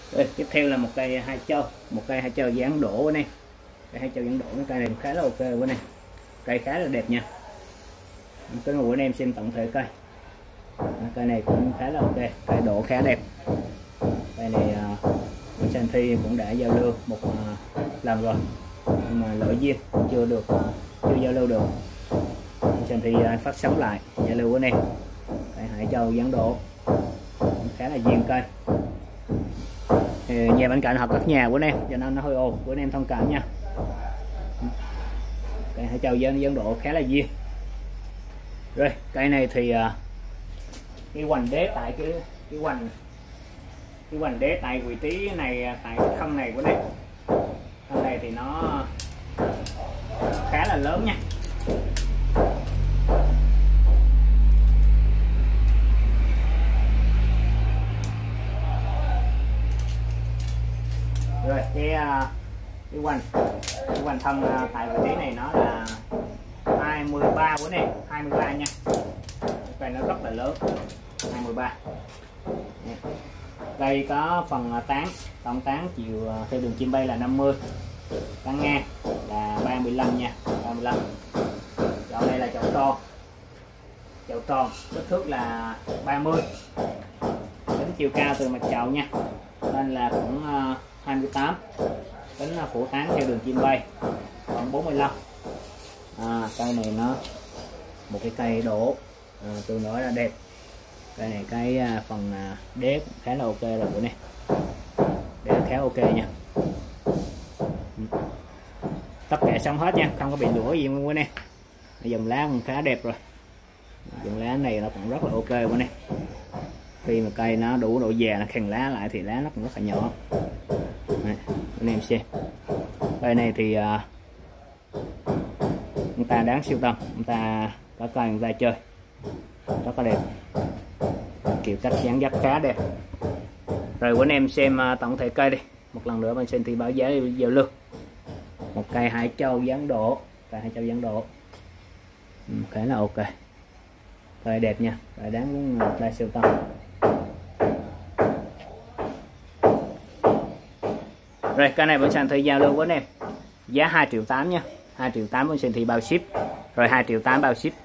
Rồi, tiếp theo là một cây hai châu dáng đổ của này. Cây hai châu dáng đổ, cây này khá là ok của này, cây khá là đẹp nha. Cái nguồn em xem tổng thể cây. Cây này cũng khá là ok, cây đổ khá đẹp. Cây này bên Sàn Thi cũng đã giao lưu một lần rồi, nhưng mà lỗi duyên chưa giao lưu được. Bên Sàn Thi phát sóng lại giao lưu của em. Cây hải châu dáng đổ khá là duyên cây. Nhà bên cạnh hợp các nhà của em cho nên nó hơi ồn, của em thông cảm nha. Cây hải châu dáng đổ khá là duyên. Rồi cây này thì cái hoành đế tại cái hoành đế tại vị trí này, tại cái thân này của đây, thân này thì nó khá là lớn nha. Rồi cái hoành thân tại vị trí này nó là 23 của này, 23 nha. Cây nó rất là lớn, 23. Cây có phần tổng tán chiều theo đường chim bay là 50, tán ngang là 35 nha, 35. Chậu đây là chậu tròn, kích thước là 30, tính chiều cao từ mặt chậu nha, nên là cũng 28, tính phủ tán theo đường chim bay còn 45. Cây này nó một cái cây đổ tương đối là đẹp. Cây này cái phần đế khá là ok rồi của này, đế khá ok nha. Tất cả xong hết nha, không có bị lũa gì luôn nè. Dòng lá cũng khá đẹp rồi, dòng lá này nó cũng rất là ok của này. Khi mà cây nó đủ độ già nó khèn lá lại thì lá nó cũng rất là nhỏ. Đây, anh em xem cây này thì người ta đáng siêu tầm, người ta có cây người ta chơi rất là đẹp, kiểu cách dáng dấp khá đẹp. Rồi của anh em xem tổng thể cây đi, một lần nữa mình xin thì báo giá giao lưu. Một cây hải châu dáng đổ, khá là ok, cây đẹp nha, cây đáng là siêu tầm. Rồi cây này bên Sàn Thi giao lưu với anh em giá 2.8 triệu nha, 2.8 triệu bên Sàn Thi bao ship, rồi 2.8 triệu bao ship.